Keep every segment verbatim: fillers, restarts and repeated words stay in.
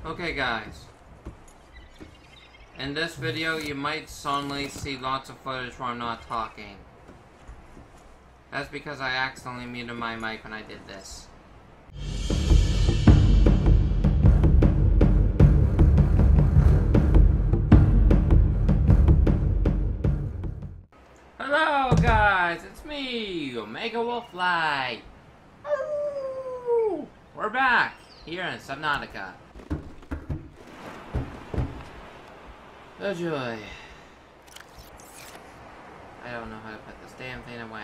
Okay guys, in this video you might suddenly see lots of footage where I'm not talking. That's because I accidentally muted my mic when I did this. Hello guys, it's me, Omega Wolflight. Ooh, we're back here in Subnautica. Oh joy. I don't know how to put this damn thing away.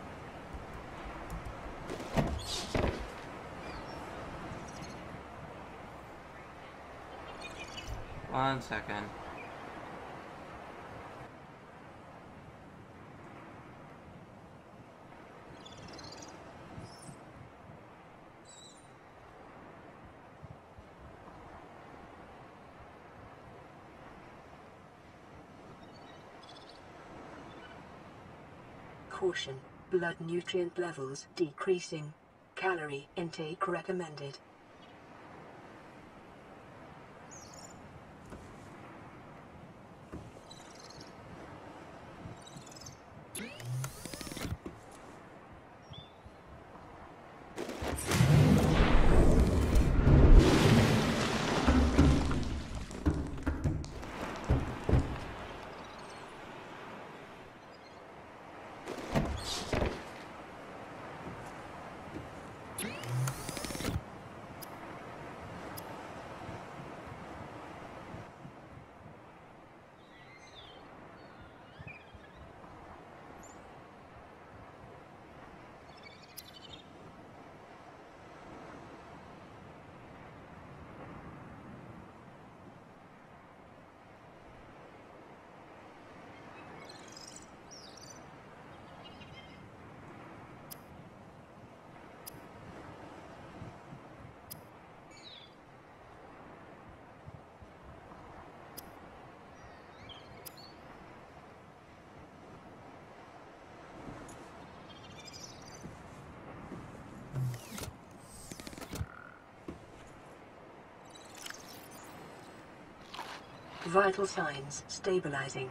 One second. Caution, blood nutrient levels decreasing. Calorie intake recommended. Vital signs stabilizing.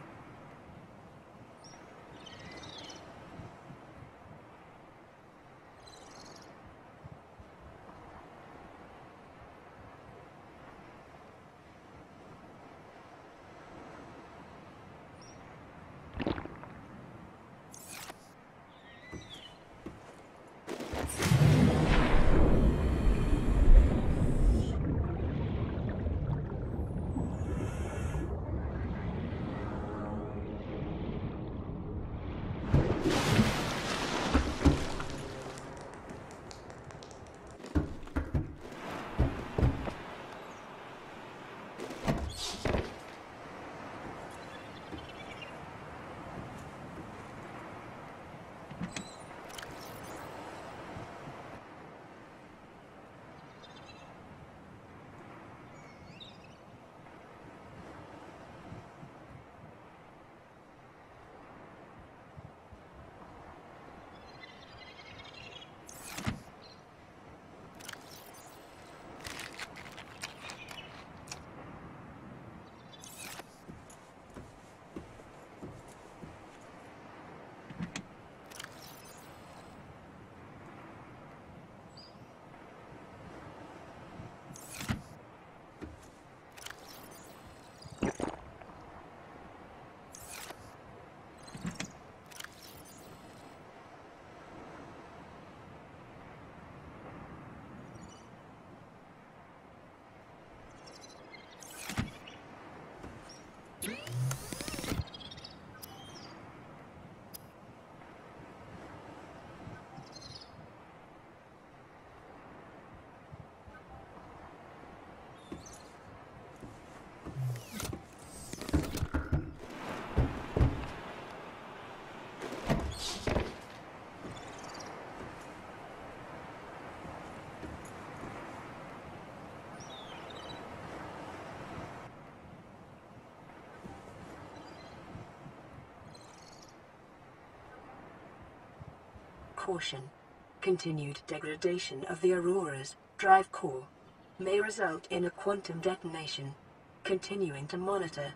Caution. Continued degradation of the Aurora's drive core. May result in a quantum detonation. Continuing to monitor.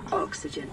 Oxygen.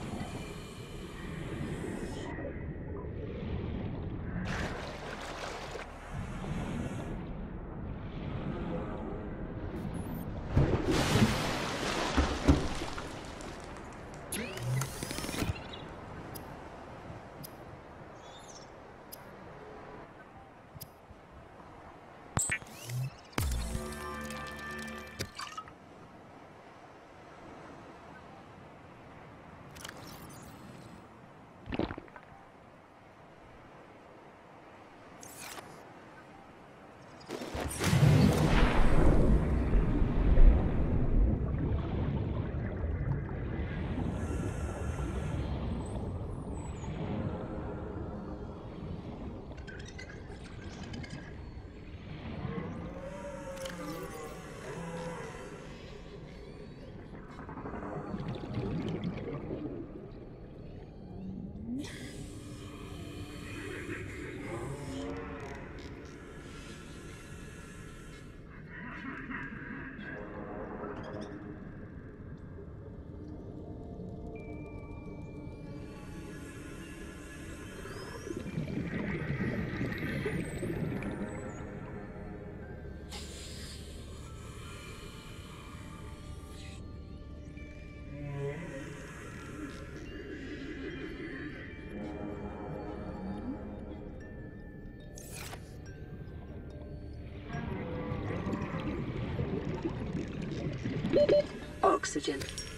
Oxygen.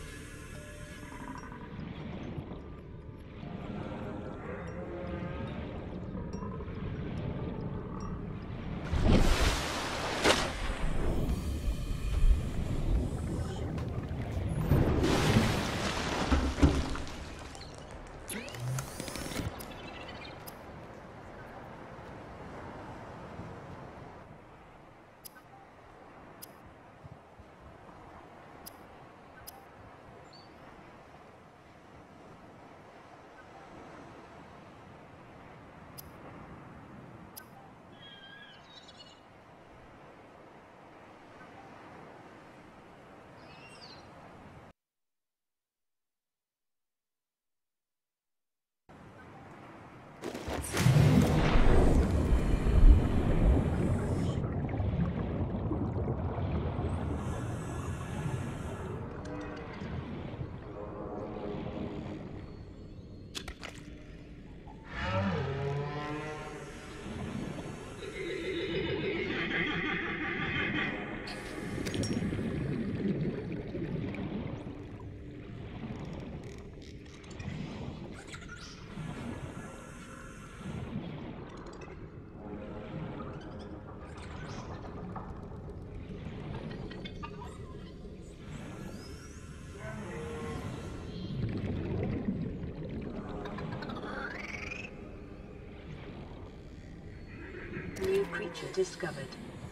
New creature discovered.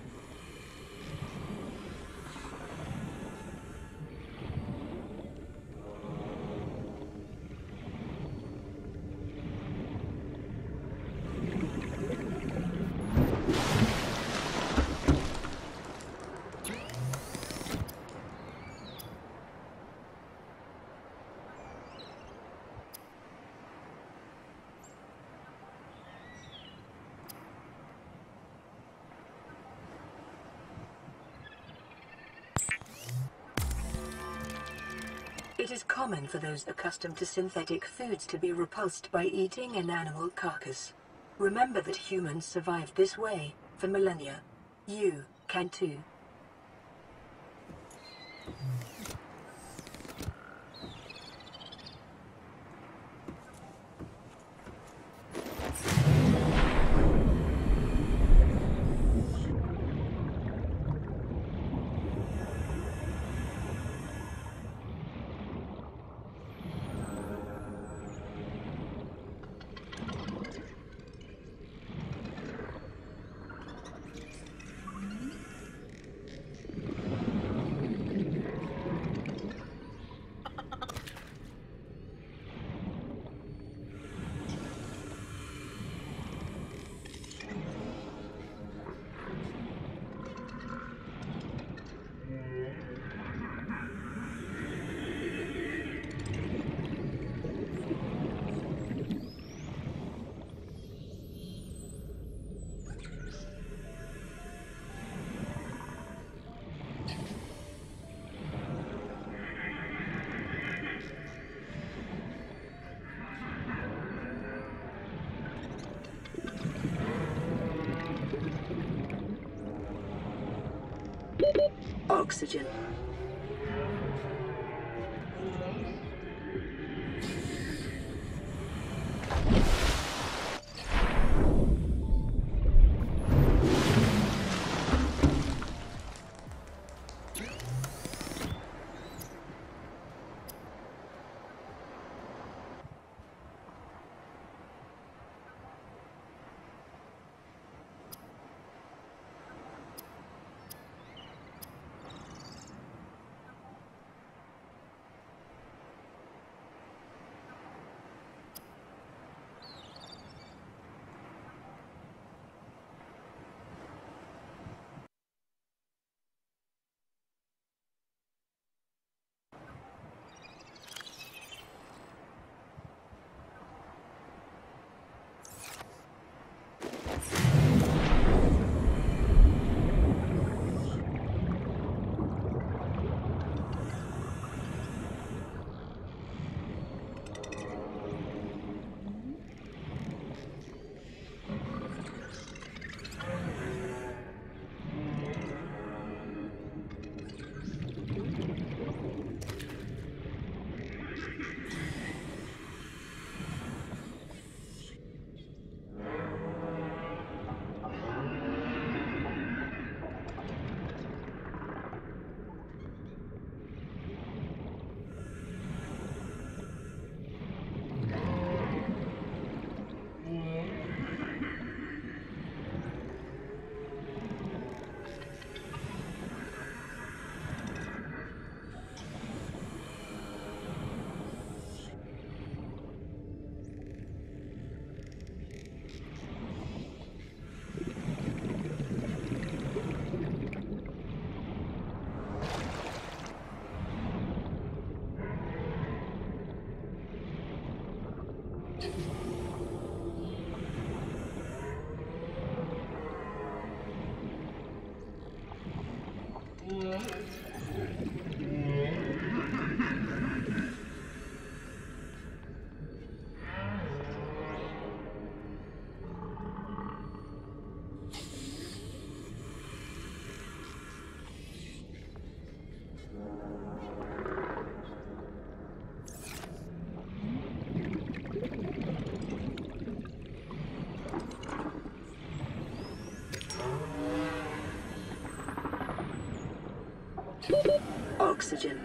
It is common for those accustomed to synthetic foods to be repulsed by eating an animal carcass. Remember that humans survived this way for millennia. You can too. Oxygen. Oxygen.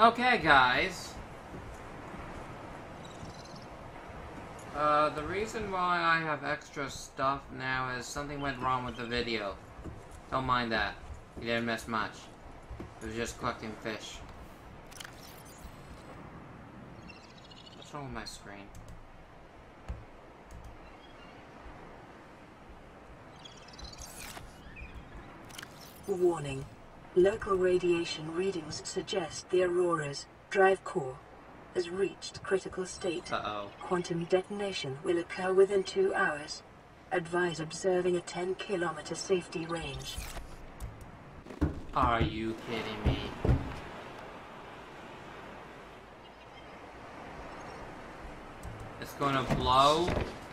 Okay, guys. Uh, the reason why I have extra stuff now is something went wrong with the video. Don't mind that. You didn't miss much. It was just collecting fish. What's wrong with my screen? Warning. Local radiation readings suggest the Aurora's drive core has reached critical state. Uh-oh. Quantum detonation will occur within two hours. Advise observing a ten kilometer safety range. Are you kidding me? It's gonna blow?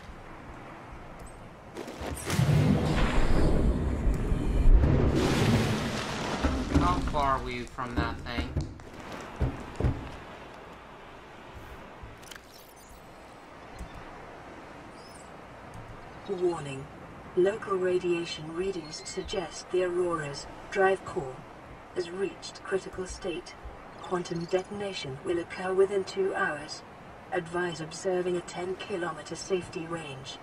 How far are we from that thing? Warning. Local radiation readings suggest the Aurora's drive core has reached critical state. Quantum detonation will occur within two hours. Advise observing a ten kilometer safety range.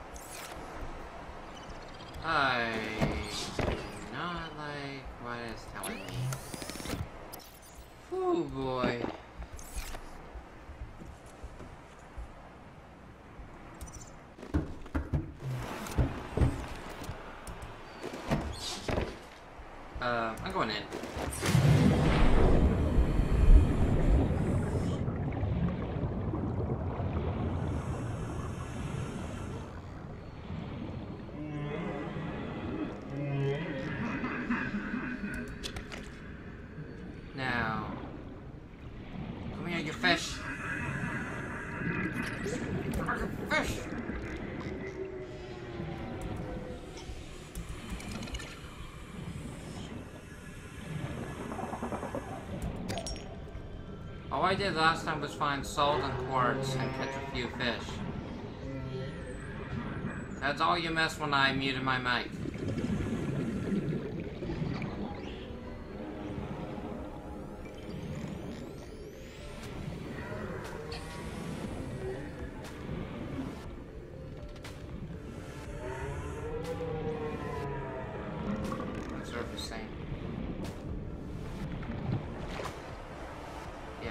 I do not like what it's telling me. Oh boy. Uh, I'm going in. Now, come here, you fish. Fish. All I did last time was find salt and quartz and catch a few fish. That's all you missed when I muted my mic. Surfacing. Yeah.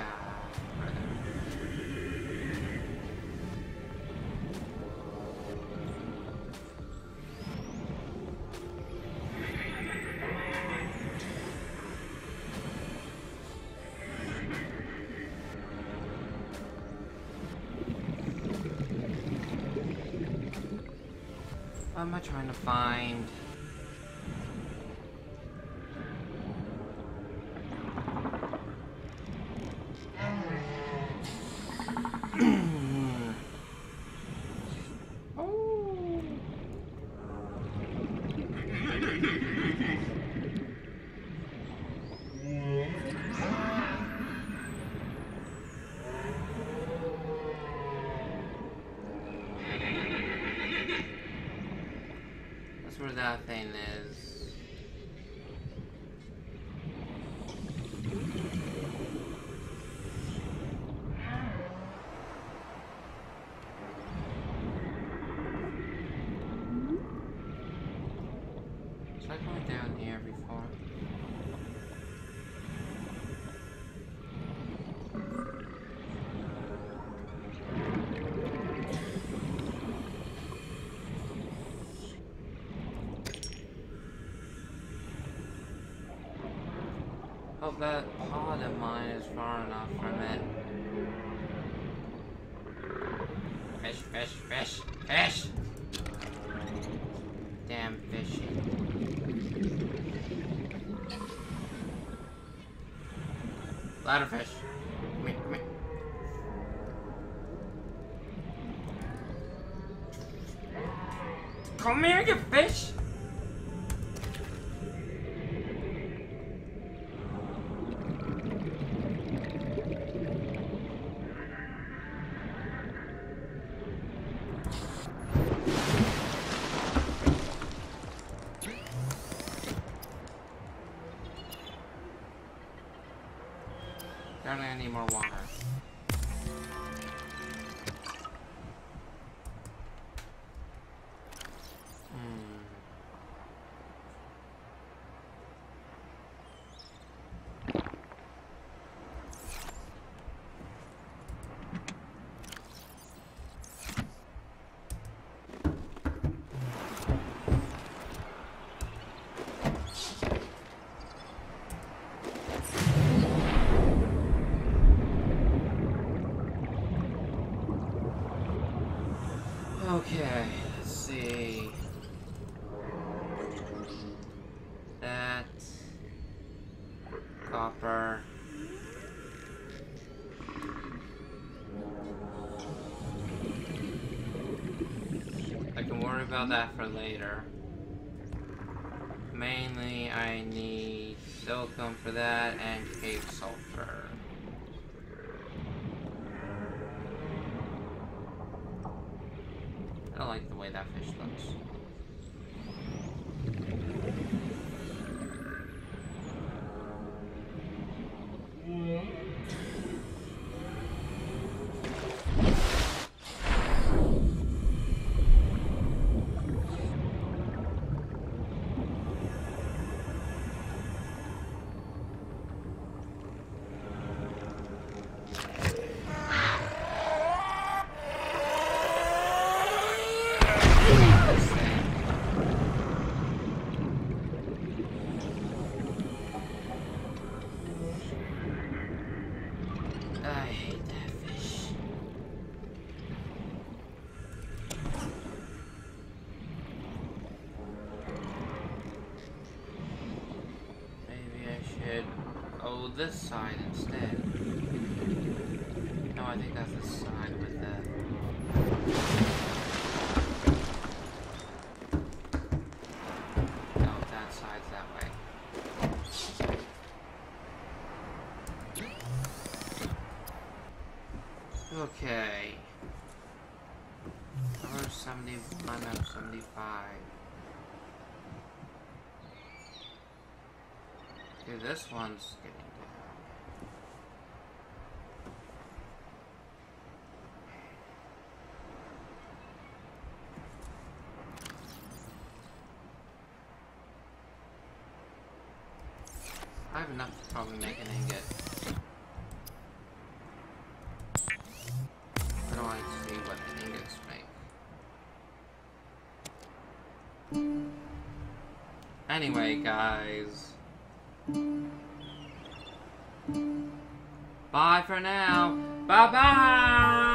What am I trying to find? That's where that thing is. Was I going down here before? Hope that pod of mine is far enough from it. Fish, fish, fish, fish! Damn fishy. Ladderfish. Come here, come here. Come here, you fish! They're need more water. Okay, let's see. That copper. I can worry about that for later. Mainly, I need silicone for that and cave sulfur. I don't like the way that fish looks. This side instead. No, I think that's the side with the... No, that side's that way. Okay. Number seventy-one out of seventy-five. Dude, this one's getting down. I have enough to probably make an ingot. I don't like to see what ingots make. Anyway, guys. Bye for now. Bye bye.